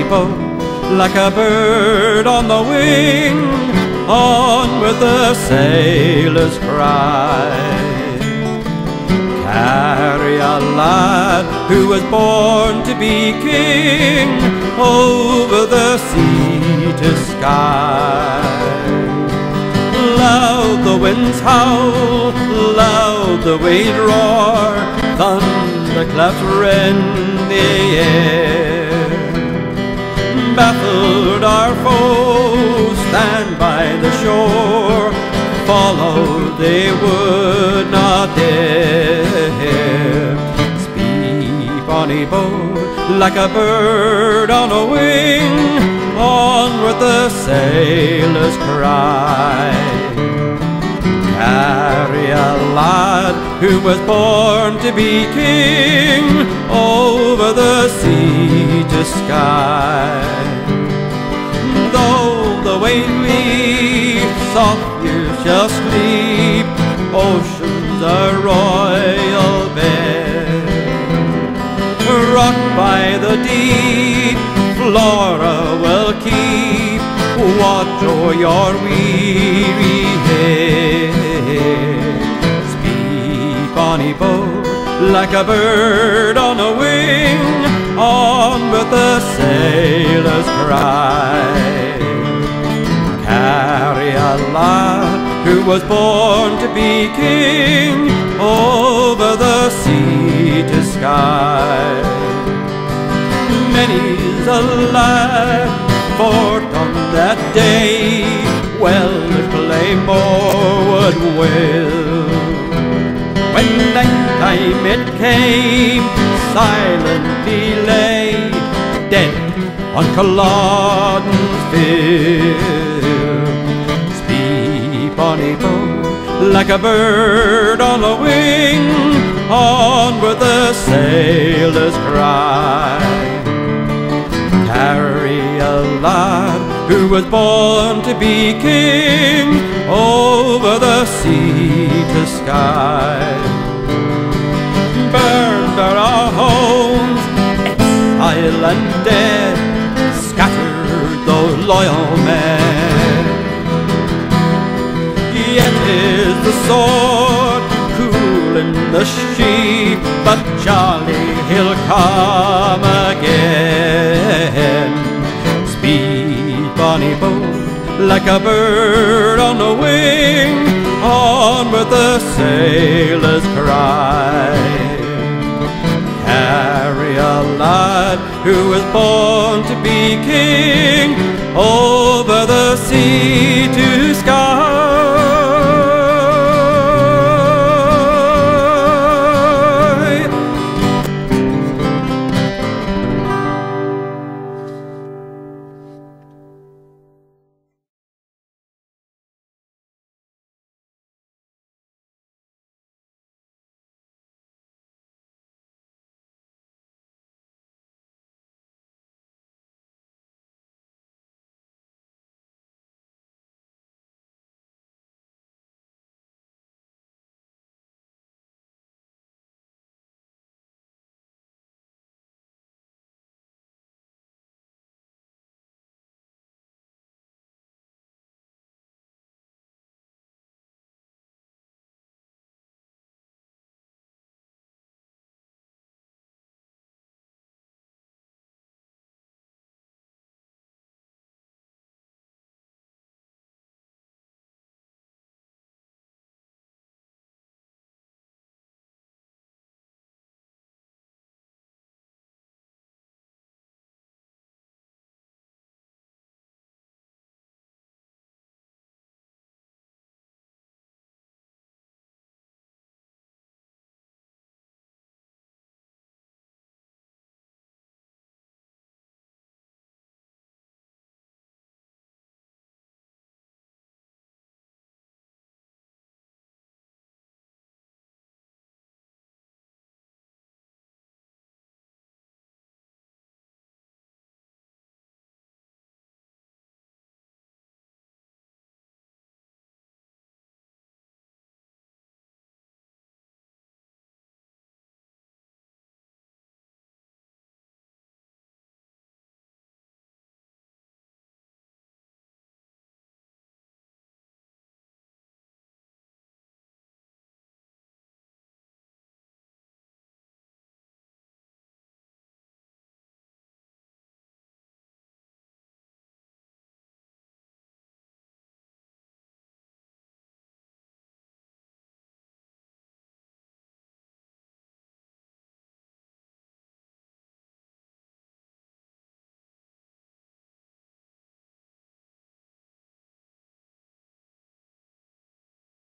boat, like a bird on the wing, on with the sailor's cry. Carry a lad who was born to be king, over the sea to Skye. Loud the winds howl, loud the waves roar, thunderclaps rend the air. Baffled our foes stand by the shore, follow they would not dare. Speed, bonny boat, like a bird on a wing, on with the sailor's cry. Carry a lad who was born to be king, over the sea to Skye. Though the waves leap, soft you shall sleep, ocean's a royal bed. Rocked by the deep, Flora will keep watch o'er your weary head. Speed, bonny boat, like a bird on a wing, on with the sailor's cry. Carry a lad who was born to be king, over the sea to Skye. Many's a lad fought on that day, well as Claymore would will. When nighttime it came, silently lay, dead on Culloden's field. Speed, bonny boat, like a bird on a wing, on with the sailor's cry. Carry a lad who was born to be king, over the sea to Skye. Burned are our homes, exile and dead, scattered those loyal men. Yet is the sword cool in the sheath, but jolly he'll come again. Speed, bonny boat, like a bird on the wing, on with the sailor's cry. Carry a lad who was born to be king, oh